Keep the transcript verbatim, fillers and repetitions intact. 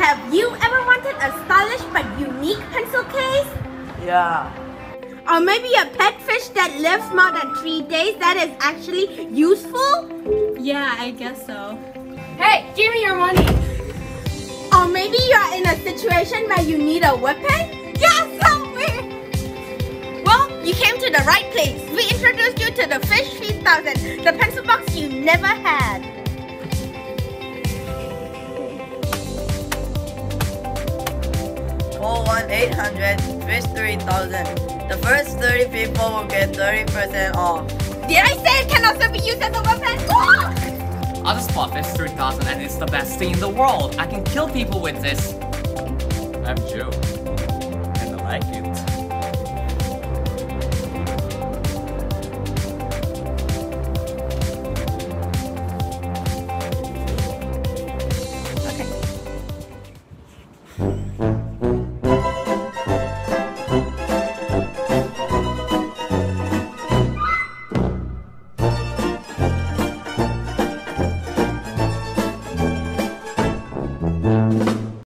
Have you ever wanted a stylish but unique pencil case? Yeah. Or maybe a pet fish that lives more than three days that is actually useful? Yeah, I guess so. Hey, give me your money! Or maybe you're in a situation where you need a weapon? Yes, help me! Well, you came to the right place. We introduced you to the Fish three thousand, the pencil box you never had. Call one eight hundred fish three thousand. The first thirty people will get thirty percent off. Did I say it can also be used as a weapon? I just bought Fish three thousand and it's the best thing in the world. I can kill people with this. I'm Joe, and I like it. Okay.